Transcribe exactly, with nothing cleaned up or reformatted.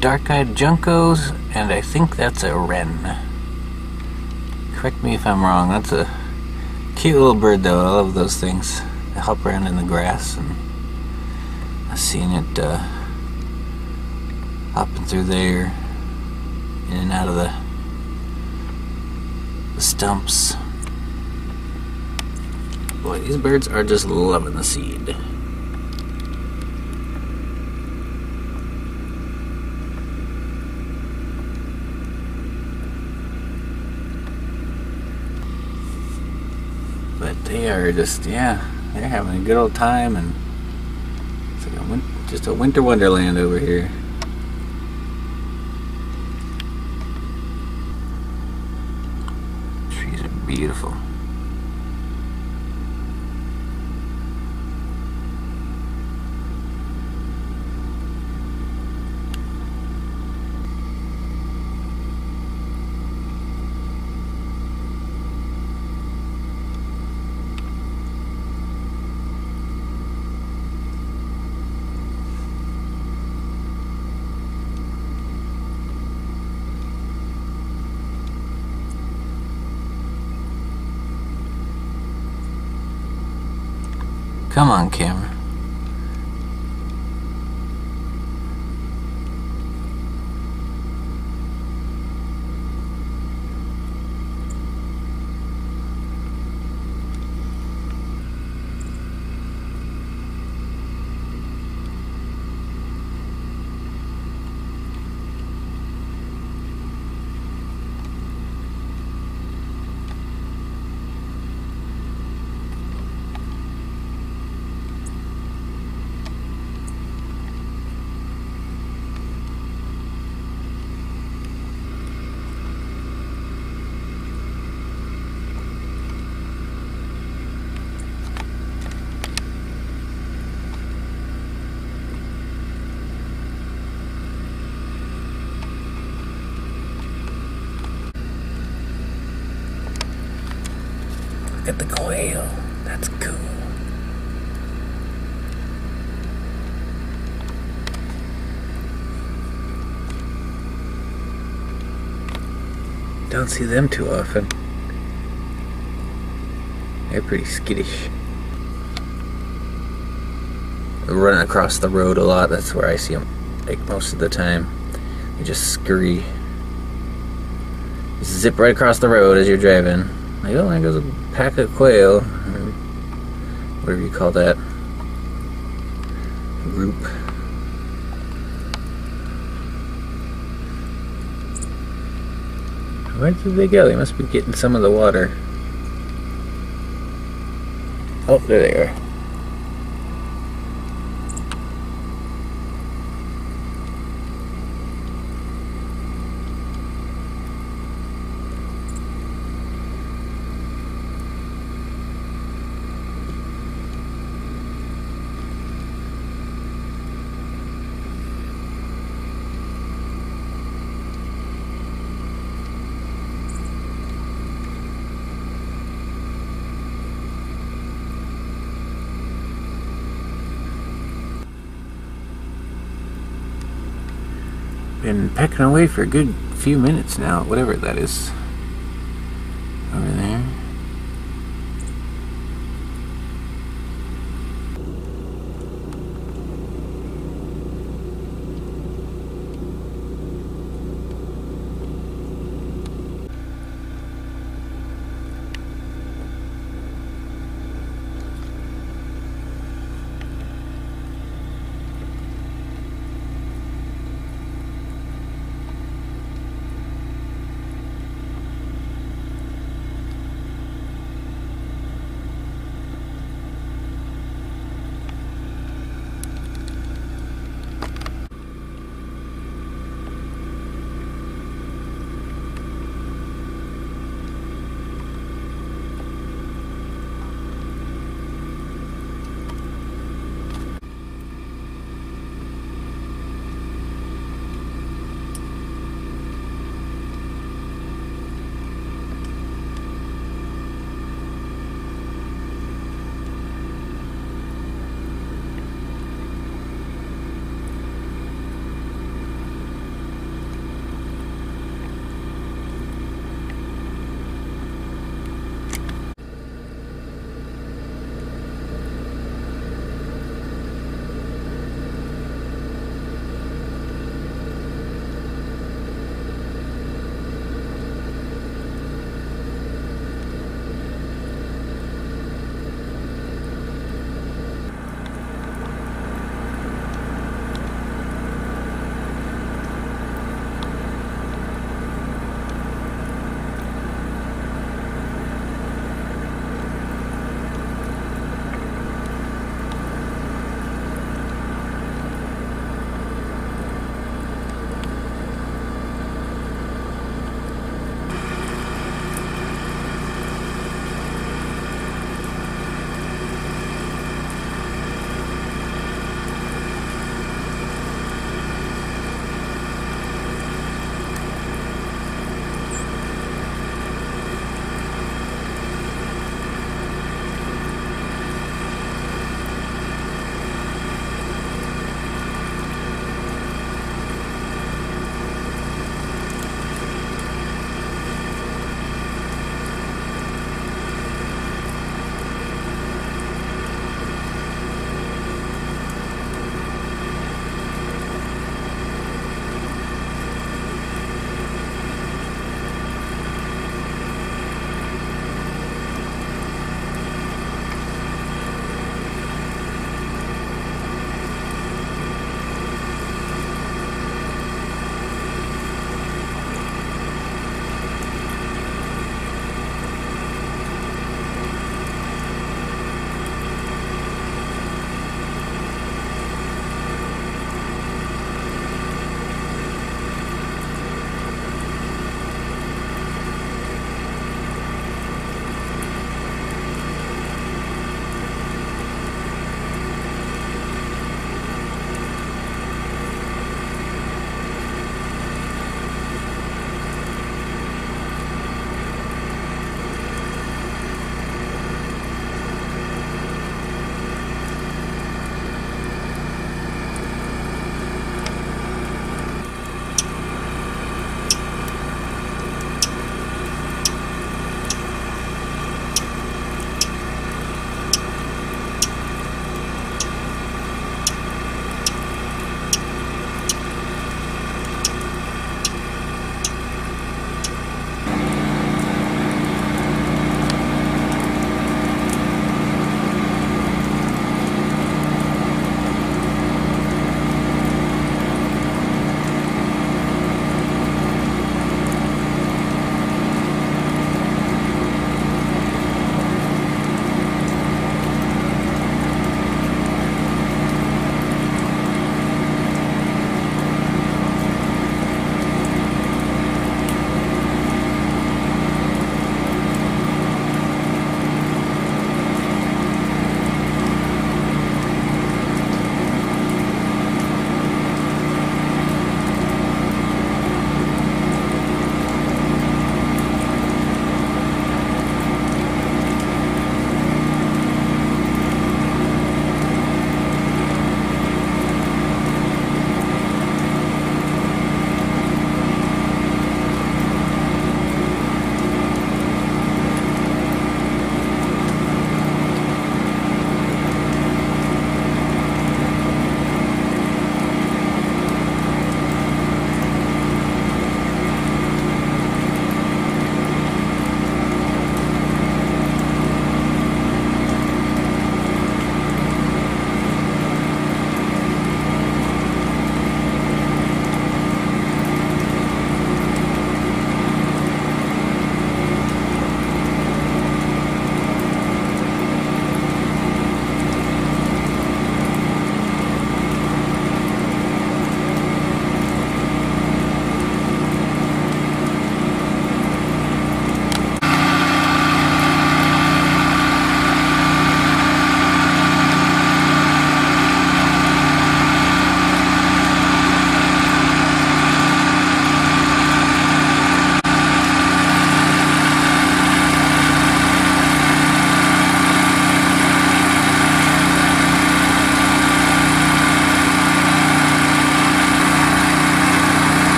dark-eyed Juncos, and I think that's a Wren. Correct me if I'm wrong. That's a cute little bird though. I love those things. They hop around in the grass, and I've seen it uh, hopping through there, in and out of the, the stumps. Boy, these birds are just loving the seed. But they are just, yeah, they're having a good old time, and it's like a win just a winter wonderland over here. Trees are beautiful. Come on, camera. Look at the quail. That's cool. Don't see them too often. They're pretty skittish. They're running across the road a lot. That's where I see them, like, most of the time. They just scurry. Zip right across the road as you're driving. Like, oh, there goes a pack of quail, or whatever you call that group. Where did they go? They must be getting some of the water. Oh, there they are. Been pecking away for a good few minutes now, whatever that is over there.